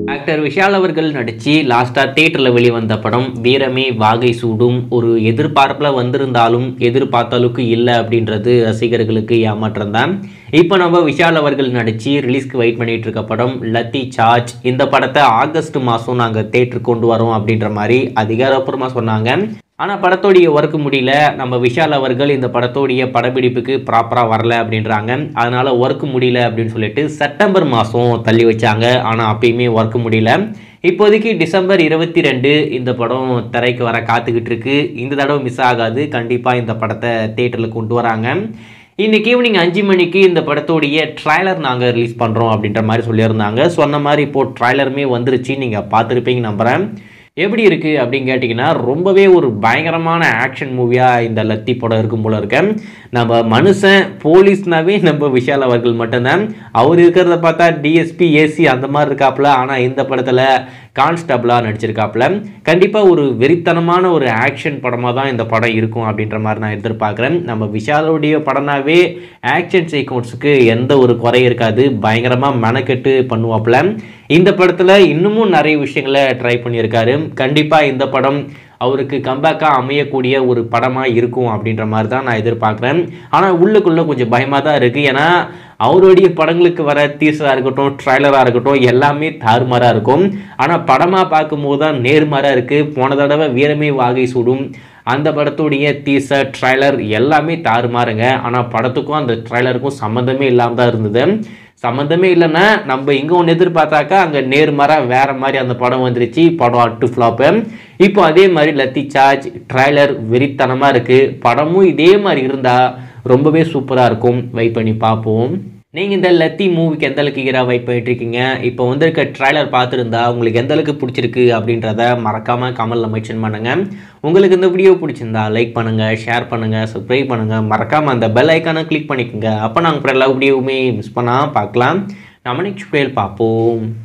Actor Vishal அவர்கள் நடிச்சு லாஸ்ட்டாக தியேட்டரில் வெளிவந்த படம் வீரமே வாகை சூடும். ஒரு எதிர்பார்ப்பில் வந்திருந்தாலும் எதிர்பார்த்த அளவுக்கு இல்லை அப்படின்றது ரசிகர்களுக்கு ஏமாற்றம் தான். இப்போ நம்ம விஷால் அவர்கள் நடித்து ரிலீஸ்க்கு வெயிட் பண்ணிகிட்டு இருக்க படம் லத்தி சார்ஜ். இந்த படத்தை ஆகஸ்ட் மாதம் நாங்கள் தியேட்டருக்கு கொண்டு வரோம் அப்படின்ற மாதிரி அதிகாரப்பூர்வமாக சொன்னாங்க. ஆனால் படத்தோடைய ஒர்க் முடியல. நம்ம விஷால் அவர்கள் இந்த படத்தோடைய படப்பிடிப்புக்கு ப்ராப்பராக வரல அப்படின்றாங்க. அதனால் ஒர்க் முடியல அப்படின்னு சொல்லிட்டு செப்டம்பர் மாதம் தள்ளி வச்சாங்க. ஆனால் அப்பயுமே ஒர்க் முடியல. இப்போதைக்கு டிசம்பர் 22 இந்த படம் திரைக்கு வர காத்துக்கிட்டு இருக்கு. இந்த தடவை மிஸ் ஆகாது. கண்டிப்பாக இந்த படத்தை தியேட்டரில் கொண்டு வராங்க. இன்றைக்கி ஈவினிங் 5 மணிக்கு இந்த படத்தோடைய ட்ரைலர் நாங்கள் ரிலீஸ் பண்ணுறோம் அப்படின்ற மாதிரி சொல்லியிருந்தாங்க. சொன்ன மாதிரி இப்போது ட்ரைலருமே வந்துருச்சு. நீங்கள் பார்த்துருப்பீங்க நம்புகிறேன். எப்படி இருக்குது அப்படின்னு கேட்டிங்கன்னா, ரொம்பவே ஒரு பயங்கரமான ஆக்ஷன் மூவியாக இந்த லத்தி படம் இருக்கும் போல இருக்கேன். நம்ம மனுஷன் போலீஸ்னாவே நம்ம விஷால் அவர்கள் மட்டும்தான். அவர் இருக்கிறத பார்த்தா டிஎஸ்பி ஏசி அந்த மாதிரி இருக்காப்புல. ஆனால் இந்த படத்தில் கான்ஸ்டபிளாக நடிச்சிருக்காப்புல. கண்டிப்பாக ஒரு வெறித்தனமான ஒரு ஆக்ஷன் படமாக தான் இந்த படம் இருக்கும் அப்படின்ற மாதிரி நான் எதிர்பார்க்குறேன். நம்ம விஷாலுடைய படம்னாவே ஆக்ஷன் சீக்வன்ஸுக்கு எந்த ஒரு குறை இருக்காது. பயங்கரமாக மெனக்கெட்டு பண்ணுவாப்புல. இந்த படத்தில் இன்னமும் நிறைய விஷயங்களை ட்ரை பண்ணியிருக்காரு. கண்டிப்பாக இந்த படம் அவருக்கு கம்பேக்காக அமையக்கூடிய ஒரு படமாக இருக்கும் அப்படின்ற மாதிரி தான் நான் எதிர்பார்க்குறேன். ஆனால் உள்ளுக்குள்ளே கொஞ்சம் பயமாக தான் இருக்குது. ஏன்னா அவருடைய படங்களுக்கு வர டீசராக இருக்கட்டும், ட்ரைலராக இருக்கட்டும், எல்லாமே தாறுமாறாக இருக்கும். ஆனால் படமாக பார்க்கும்போது தான் நேர்மாறாக இருக்குது. போன தடவை வீரமே வாகை சூடும் அந்த படத்துடைய டீசர் ட்ரைலர் எல்லாமே தாறுமாறுங்க. ஆனால் படத்துக்கும் அந்த ட்ரைலருக்கும் சம்மந்தமே இல்லாமல் தான் இருந்தது. சம்மந்தமே இல்லைன்னா நம்ம இங்கே ஒன்று எதிர்பார்த்தாக்கா அங்கே நேர்மாறாக வேறு மாதிரி அந்த படம் வந்துருச்சு. படம் அட்டு ஃப்ளாப்பு. இப்போ அதே மாதிரி லத்தி சார்ஜ் ட்ரைலர் வெறித்தனமாக இருக்குது. படமும் இதே மாதிரி இருந்தால் ரொம்பவே சூப்பராக இருக்கும். வெயிட் பண்ணி பார்ப்போம். நீங்கள் இந்த லத்தி மூவிக்கு எந்த அளவுக்கு ஈராக வெயிட் பண்ணிட்டுருக்கீங்க? இப்போ வந்திருக்க ட்ரைலர் பார்த்துருந்தா உங்களுக்கு எந்த அளவுக்கு பிடிச்சிருக்கு அப்படின்றத மறக்காமல் கமெண்ட்டில் மென்ஷன் பண்ணுங்கள். உங்களுக்கு இந்த வீடியோ பிடிச்சிருந்தா லைக் பண்ணுங்கள், ஷேர் பண்ணுங்கள், சப்ஸ்கிரைப் பண்ணுங்கள். மறக்காமல் அந்த பெல் ஐக்கானை கிளிக் பண்ணிக்கோங்க. அப்போ நாங்கள் எல்லா வீடியோவுமே மிஸ் பண்ணால் பார்க்கலாம். நம்ம நெக்ஸ்ட் வீடியோவில் பார்ப்போம்.